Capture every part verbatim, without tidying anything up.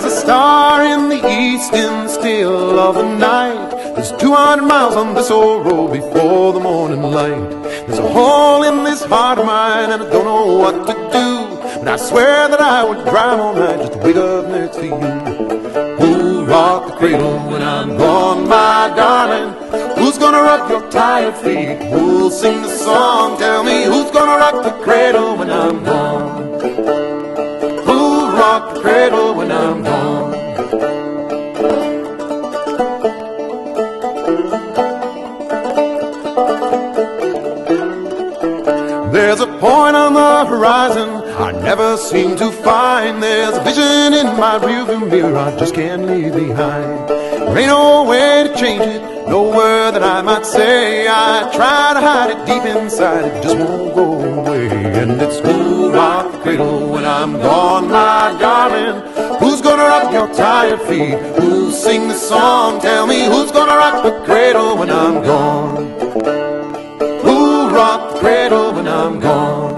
There's a star in the east in the still of the night. There's two hundred miles on this old road before the morning light. There's a hole in this heart of mine and I don't know what to do, but I swear that I would drive all night just to wake up next to you. Who'll rock the cradle when I'm gone, my darling? Who's gonna rock your tired feet? Who'll sing the song? Tell me, who's gonna rock the cradle when I'm gone? Who'll rock the cradle when I'm gone? There's a point on the horizon I never seem to find. There's a vision in my rearview mirror I just can't leave behind. There ain't no way to change it, no word that I might say. I try to hide it deep inside, it just won't go away. And it's who'll rock the cradle when I'm gone, my darling? Who's gonna rock your tired feet? Who'll sing the song? Tell me, who's gonna rock the cradle when I'm gone? Who'll rock the cradle when I'm gone?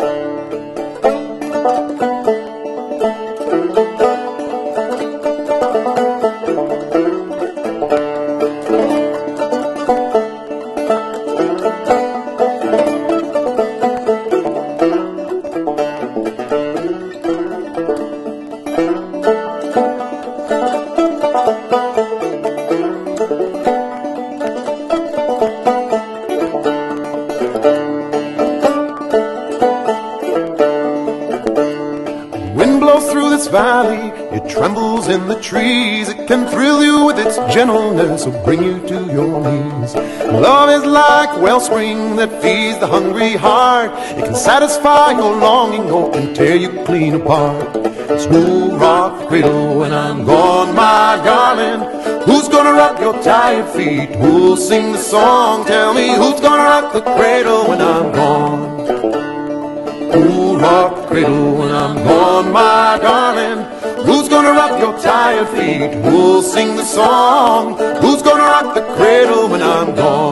Through this valley, it trembles in the trees. It can thrill you with its gentleness or bring you to your knees. Love is like a wellspring that feeds the hungry heart. It can satisfy your longing or can tear you clean apart. It's who'll rock the cradle when I'm gone, my darling? Who's gonna rock your tired feet? Who'll sing the song? Tell me, who's gonna rock the cradle when I'm gone? Who'll rock the cradle when I'm gone, my darling? Who's gonna rock your tired feet? Who'll sing the song? Who's gonna rock the cradle when I'm gone?